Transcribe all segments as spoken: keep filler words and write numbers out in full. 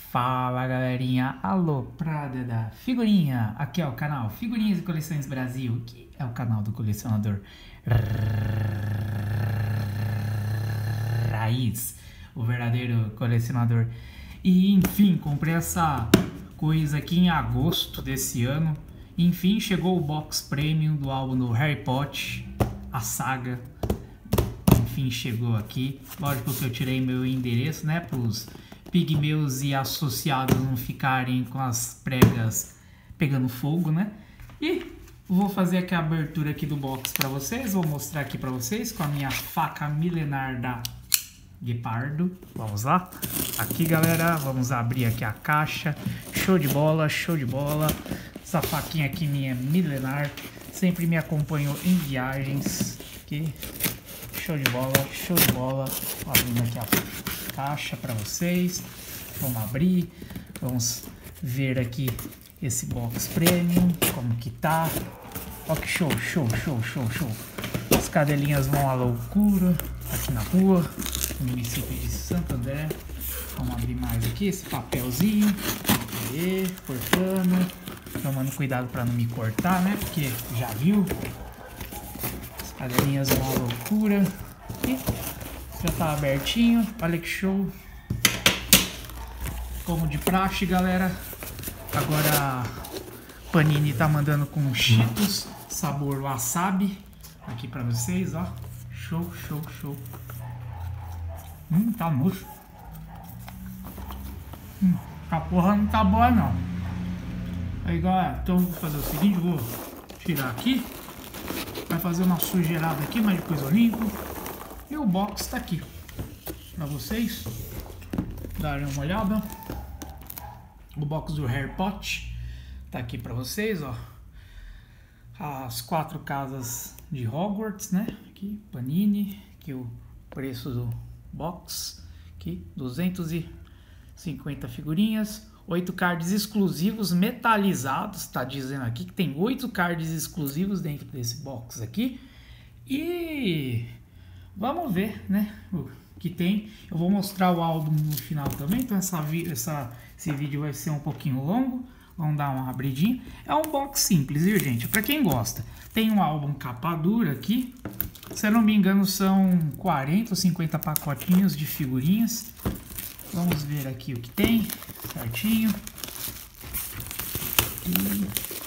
Fala galerinha, alô Prada da Figurinha, aqui é o canal Figurinhas e Coleções Brasil, que é o canal do colecionador raiz, o verdadeiro colecionador. E enfim, comprei essa coisa aqui em agosto desse ano. Enfim, chegou o box premium do álbum do Harry Potter, a saga. Enfim, chegou aqui. Lógico que eu tirei meu endereço, né, para os pigmeus e associados não ficarem com as pregas pegando fogo, né? E vou fazer aqui a abertura aqui do box para vocês. Vou mostrar aqui para vocês com a minha faca milenar da Gepardo. Vamos lá? Aqui, galera, vamos abrir aqui a caixa. Show de bola, show de bola. Essa faquinha aqui minha milenar, sempre me acompanhou em viagens. Aqui. Show de bola, show de bola. Vou abrindo aqui a caixa para vocês. Vamos abrir. Vamos ver aqui esse box premium, como que tá. Ó que show, show, show, show, show. As cadelinhas vão à loucura aqui na rua, no município de Santo André. Vamos abrir mais aqui esse papelzinho. Aê, cortando. Tomando cuidado para não me cortar, né? Porque já viu. As cadelinhas vão à loucura. E já tá abertinho. Olha que show. Como de praxe, galera. Agora a Panini tá mandando com Cheetos sabor wasabi aqui pra vocês, ó. Show, show, show. Hum, tá murcho. Hum, a porra não tá boa não. Aí, galera, então vou fazer o seguinte, vou tirar aqui. Vai fazer uma sujeirada aqui, mas depois eu limpo. E o box tá aqui pra vocês darem uma olhada. O box do Harry Potter tá aqui pra vocês, ó. As quatro casas de Hogwarts, né? Aqui, Panini. Aqui o preço do box. Aqui, duzentas e cinquenta figurinhas. oito cards exclusivos metalizados. Tá dizendo aqui que tem oito cards exclusivos dentro desse box aqui. E vamos ver, né? O que tem. Eu vou mostrar o álbum no final também. Então essa, essa, esse vídeo vai ser um pouquinho longo. Vamos dar uma abridinha. É um box simples, viu, gente? Para quem gosta. Tem um álbum capa dura aqui. Se eu não me engano, são quarenta ou cinquenta pacotinhos de figurinhas. Vamos ver aqui o que tem. Certinho. E...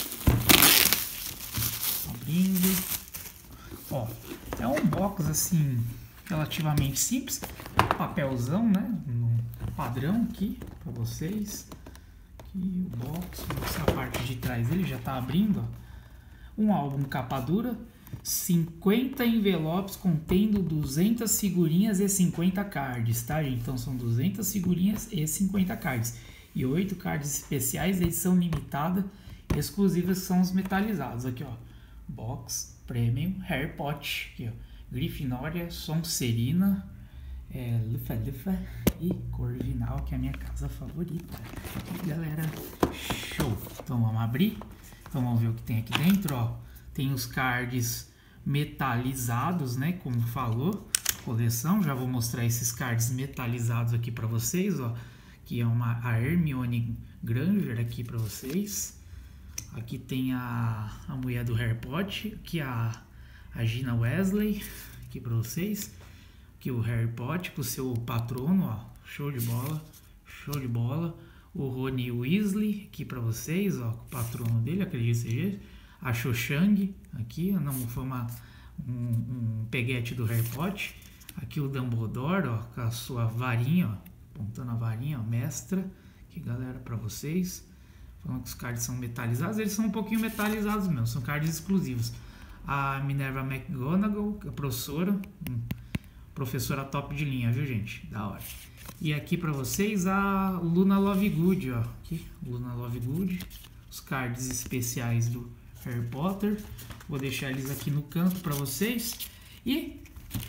abrindo. Ó, é um box assim, relativamente simples. Papelzão, né? No padrão aqui para vocês. Aqui o box, vou mostrar a parte de trás dele, já tá abrindo, ó. Um álbum capa dura, cinquenta envelopes contendo duzentas figurinhas e cinquenta cards, tá, gente? Então são duzentas figurinhas e cinquenta cards. E oito cards especiais, edição limitada, exclusivas, são os metalizados. Aqui, ó, box premium Harry Potter, aqui, ó, Grifinória, Sonserina, é, Lufa Lufa e Corvinal, que é a minha casa favorita. E galera, show! Então vamos abrir. Então vamos ver o que tem aqui dentro, ó. Tem os cards metalizados, né? Como falou, coleção. Já vou mostrar esses cards metalizados aqui para vocês, ó. Que é uma a Hermione Granger aqui para vocês. Aqui tem a, a mulher do Harry Potter, aqui a, a Gina Weasley, aqui para vocês. Aqui o Harry Potter com o seu patrono, ó. Show de bola, show de bola. O Rony Weasley aqui para vocês, ó, com o patrono dele, acredito que seja. A Cho Chang aqui, não foi uma, um, um peguete do Harry Potter. Aqui o Dumbledore, ó, com a sua varinha, ó, apontando a varinha, ó, mestra. Aqui, galera, para vocês. Falando que os cards são metalizados, eles são um pouquinho metalizados mesmo, são cards exclusivos. A Minerva McGonagall, a professora, hum, professora top de linha, viu, gente? Da hora. E aqui para vocês a Luna Lovegood, ó. Aqui, Luna Lovegood. Os cards especiais do Harry Potter. Vou deixar eles aqui no canto para vocês. E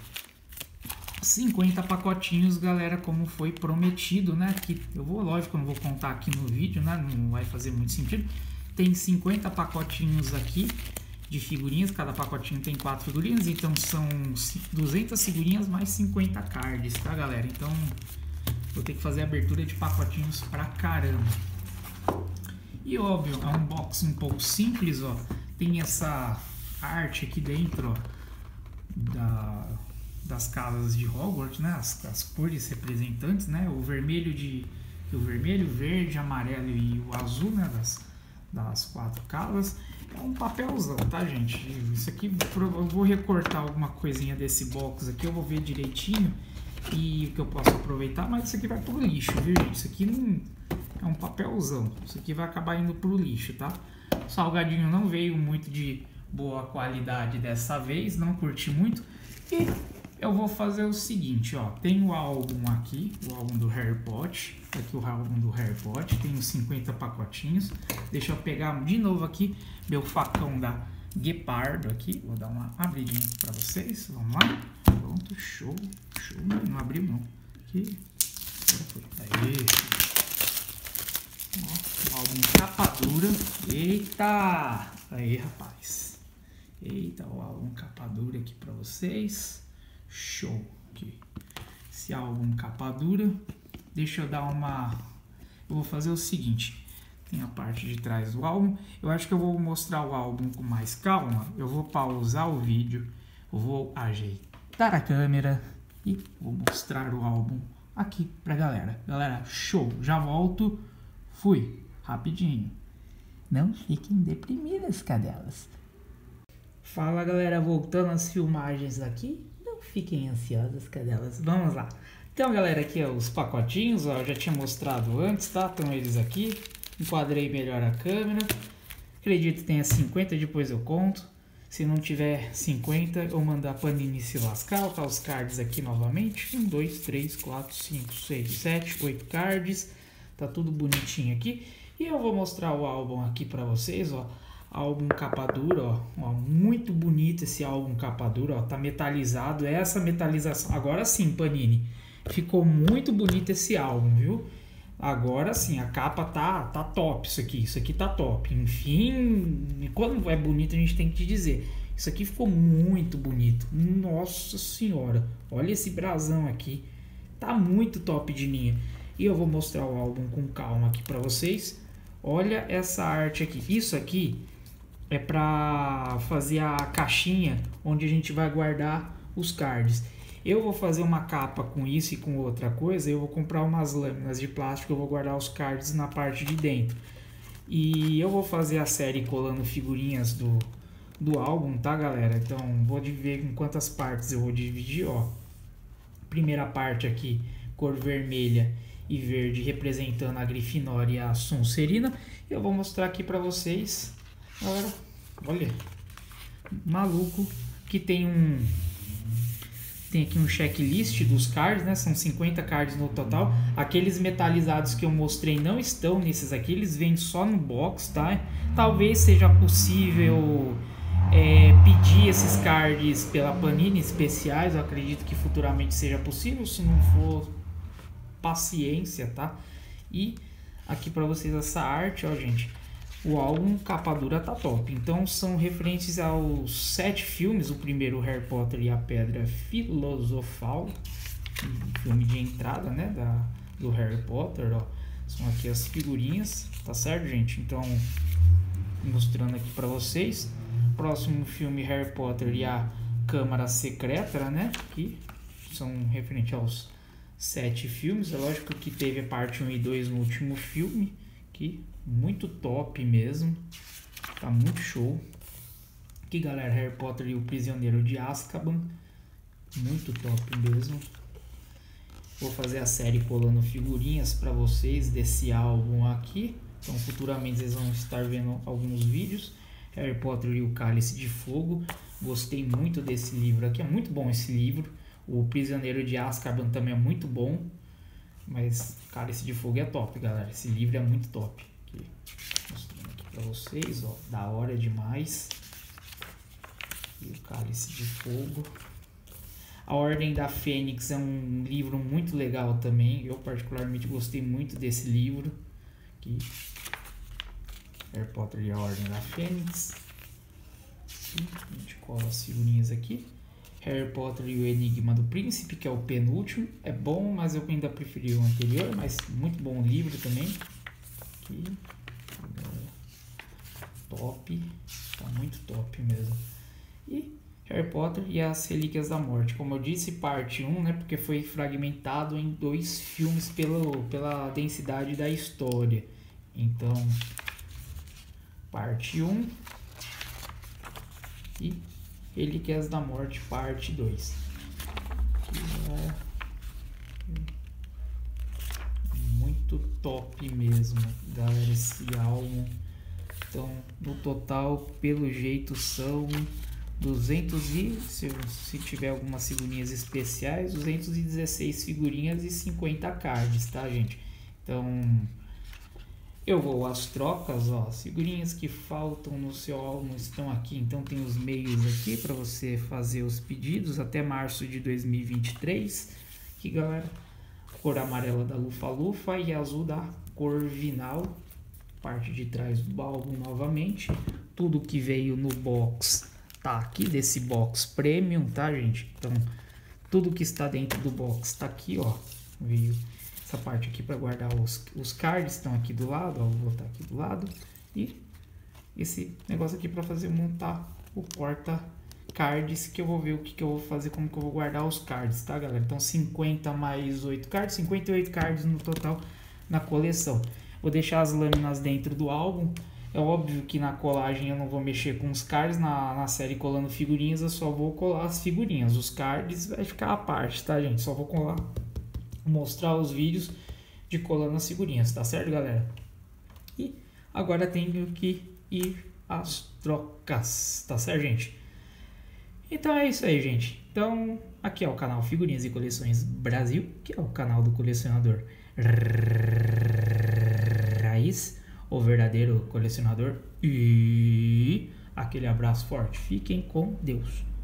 cinquenta pacotinhos, galera, como foi prometido, né? Aqui, eu vou, lógico, eu não vou contar aqui no vídeo, né? Não vai fazer muito sentido. Tem cinquenta pacotinhos aqui de figurinhas. Cada pacotinho tem quatro figurinhas. Então são duzentas figurinhas mais cinquenta cards, tá, galera? Então vou ter que fazer abertura de pacotinhos pra caramba. E óbvio, é um box um pouco simples, ó. Tem essa arte aqui dentro, ó, da, das casas de Hogwarts, né? As, as cores representantes, né? O vermelho de o vermelho, verde, amarelo e o azul, né? Das, das quatro casas. É um papelzão, tá, gente? Isso aqui eu vou recortar alguma coisinha desse box aqui, eu vou ver direitinho e o que eu posso aproveitar, mas isso aqui vai pro lixo, viu, gente? Isso aqui não é um papelzão, isso aqui vai acabar indo pro lixo, tá? O salgadinho não veio muito de boa qualidade dessa vez, não curti muito. E eu vou fazer o seguinte, ó, tem o álbum aqui, o álbum do Harry Potter, aqui o álbum do Harry Potter, tem uns cinquenta pacotinhos. Deixa eu pegar de novo aqui meu facão da Gepardo aqui, vou dar uma abridinha aqui pra vocês, vamos lá, pronto, show, show, não abriu não, aqui, aí, ó, álbum capa dura, eita, aí rapaz, eita, o álbum capa dura aqui pra vocês, show, aqui, esse álbum capa dura, deixa eu dar uma, eu vou fazer o seguinte, tem a parte de trás do álbum. Eu acho que eu vou mostrar o álbum com mais calma. Eu vou pausar o vídeo, eu vou ajeitar a câmera e vou mostrar o álbum aqui pra galera. Galera, show! Já volto. Fui. Rapidinho. Não fiquem deprimidas, cadelas. Fala, galera. Voltando às filmagens aqui. Não fiquem ansiosas, cadelas. Vamos lá. Então, galera, aqui ó, os pacotinhos. Ó, eu já tinha mostrado antes, tá? Estão eles aqui. Enquadrei melhor a câmera. Acredito que tenha cinquenta, depois eu conto. Se não tiver cinquenta, eu mando a Panini se lascar. Tá os cards aqui novamente. um, dois, três, quatro, cinco, seis, sete, oito cards. Tá tudo bonitinho aqui. E eu vou mostrar o álbum aqui pra vocês, ó. Álbum capa dura, ó. ó. Muito bonito esse álbum capa dura, ó. Tá metalizado. Essa metalização. Agora sim, Panini. Ficou muito bonito esse álbum, viu? Agora sim, a capa tá, tá top, isso aqui, isso aqui tá top. Enfim, quando é bonito a gente tem que te dizer. Isso aqui ficou muito bonito. Nossa senhora, olha esse brasão aqui. Tá muito top de linha. E eu vou mostrar o álbum com calma aqui pra vocês. Olha essa arte aqui. Isso aqui é pra fazer a caixinha onde a gente vai guardar os cards. Eu vou fazer uma capa com isso e com outra coisa. Eu vou comprar umas lâminas de plástico. Eu vou guardar os cards na parte de dentro. E eu vou fazer a série colando figurinhas do, do álbum, tá, galera? Então, vou ver em quantas partes eu vou dividir, ó. Primeira parte aqui, cor vermelha e verde, representando a Grifinória e a Sonserina. Eu vou mostrar aqui pra vocês. Galera, olha. Maluco que tem um... Tem aqui um checklist dos cards, né? São cinquenta cards no total. Aqueles metalizados que eu mostrei não estão nesses aqui. Eles vêm só no box, tá? Talvez seja possível é, pedir esses cards pela Panini especiais. Eu acredito que futuramente seja possível. Se não for, paciência, tá? E aqui para vocês essa arte, ó, gente. O álbum capa dura tá top. Então são referentes aos sete filmes. O primeiro, Harry Potter e a Pedra Filosofal, filme de entrada, né, da, do Harry Potter, ó. São aqui as figurinhas, tá certo, gente? Então, mostrando aqui para vocês. Próximo filme, Harry Potter e a Câmara Secreta, né? Que são referentes aos sete filmes. É lógico que teve a parte um e dois no último filme, que muito top mesmo, tá muito show. Aqui, galera, Harry Potter e o Prisioneiro de Azkaban, muito top mesmo. Vou fazer a série colando figurinhas para vocês desse álbum aqui. Então, futuramente vocês vão estar vendo alguns vídeos. Harry Potter e o Cálice de Fogo. Gostei muito desse livro aqui, é muito bom esse livro. O Prisioneiro de Azkaban também é muito bom. Mas Cálice de Fogo é top, galera. Esse livro é muito top. Aqui, mostrando aqui pra vocês, ó. Da hora demais. E o Cálice de Fogo. A Ordem da Fênix é um livro muito legal também. Eu particularmente gostei muito desse livro. Aqui. Harry Potter e a Ordem da Fênix. Aqui, a gente cola as figurinhas aqui. Harry Potter e o Enigma do Príncipe, que é o penúltimo. É bom, mas eu ainda preferi o anterior, mas muito bom livro também. Aqui. Top. Tá muito top mesmo. E Harry Potter e as Relíquias da Morte. Como eu disse, parte um, né? Porque foi fragmentado em dois filmes pelo, pela densidade da história. Então, parte um e Relíquias da Morte, parte dois. É muito top mesmo, galera, esse álbum. Então, no total, pelo jeito, são duzentos e, se, se tiver algumas figurinhas especiais, duzentas e dezesseis figurinhas e cinquenta cards, tá, gente? Então, eu vou às trocas, ó, as figurinhas que faltam no seu álbum estão aqui, então tem os meios aqui para você fazer os pedidos até março de dois mil e vinte e três, aqui, galera, cor amarela da Lufa-Lufa e azul da Corvinal, parte de trás do álbum novamente, tudo que veio no box tá aqui, desse box premium, tá, gente? Então, tudo que está dentro do box tá aqui, ó, veio essa parte aqui para guardar os, os cards, estão aqui do lado, ó, vou botar aqui do lado, e esse negócio aqui para fazer montar o porta cards, que eu vou ver o que, que eu vou fazer, como que eu vou guardar os cards, tá, galera? Então cinquenta mais oito cards, cinquenta e oito cards no total na coleção. Vou deixar as lâminas dentro do álbum. É óbvio que na colagem eu não vou mexer com os cards, na, na série colando figurinhas eu só vou colar as figurinhas, os cards vai ficar à parte, tá, gente? Só vou colar, mostrar os vídeos de colando as figurinhas, tá certo, galera? E agora tenho que ir às trocas, tá certo, gente? Então é isso aí, gente. Então aqui é o canal Figurinhas e Coleções Brasil, que é o canal do colecionador raiz, o verdadeiro colecionador. E aquele abraço forte. Fiquem com Deus.